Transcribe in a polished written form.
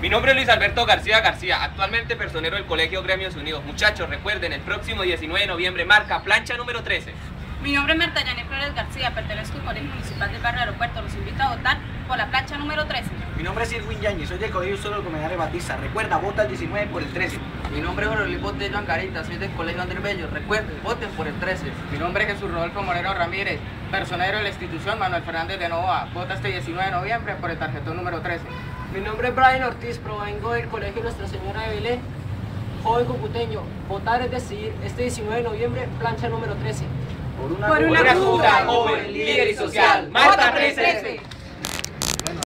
Mi nombre es Luis Alberto García García, actualmente personero del Colegio Gremios Unidos. Muchachos, recuerden, el próximo 19 de noviembre marca plancha número 13. Mi nombre es Marta Yané Flores García, pertenezco al Colegio Municipal del Barrio Aeropuerto. Los invito a votar por la plancha número 13. Mi nombre es Irwin Yañez, soy del Colegio Solo Comedales Batista. Recuerda, vota el 19 por el 13. Mi nombre es Jorge Luis Botello Angarita, soy del Colegio Andrés Bello. Recuerden, voten por el 13. Mi nombre es Jesús Rodolfo Moreno Ramírez, personero de la institución Manuel Fernández de Novoa. Vota este 19 de noviembre por el tarjetón número 13. Mi nombre es Brian Ortiz, provengo del Colegio Nuestra Señora de Belén, joven cucuteño. Votar es decidir, este 19 de noviembre, plancha número 13. Por una Cuba, joven, líder y social. Marta 13.